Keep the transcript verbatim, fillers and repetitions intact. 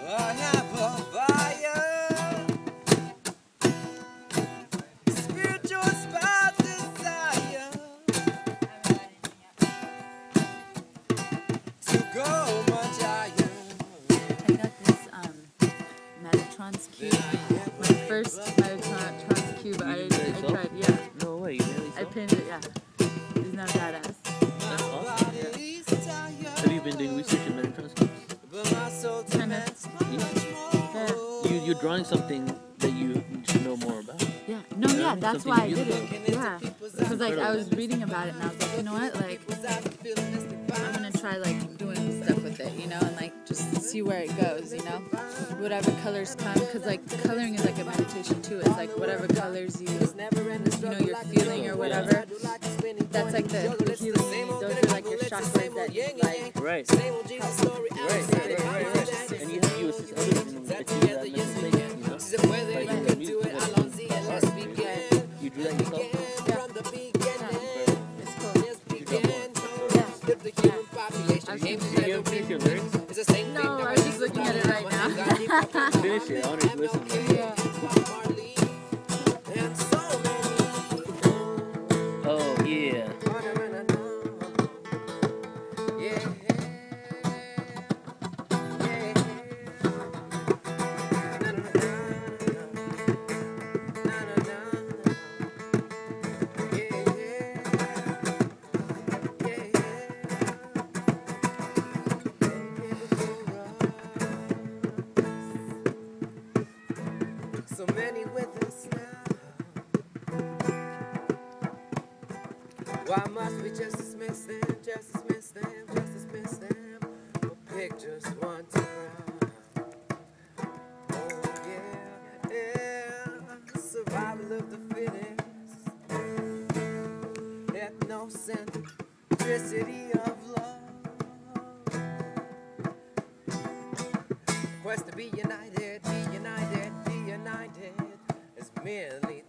I have a fire, spiritual spark desire to go much higher. I got this um, Metatron's cube. My first Metatron's cube. I, I tried, yeah. No way, you really I saw? pinned it, yeah. Isn't that badass? That's awesome. Yeah. Have you been doing research in Metatron's cubes? Kind of. Yeah. You, you're drawing something that you should know more about. Yeah. No, yeah, that's Something why I you did feel it. Yeah. Because like I was reading about it and I was like, you know what, like I'm gonna try like doing stuff with it, you know, and like just see where it goes, you know, whatever colors come, because like coloring is like a meditation too. It's like whatever colors you, you know, you're feeling or whatever. That's like the, the healing. Those are like your chakras that you like. Right. Right, right, right, right, right. And you have you assist others in achieving that mental state, you know? By doing the music, art, you do that yourself? Yeah. It's cool. You draw more. Yeah. Can you finish your lyrics? No, I'm just looking at it right now. Finish it, I want to listen to it. Yeah. Oh, yeah. So many with us now. Why must we just dismiss them, just dismiss them, just dismiss them, or pick just one to crown? Oh yeah, yeah, survival of the fittest, ethnocentricity of love, quest to be united, be united, be united, is merely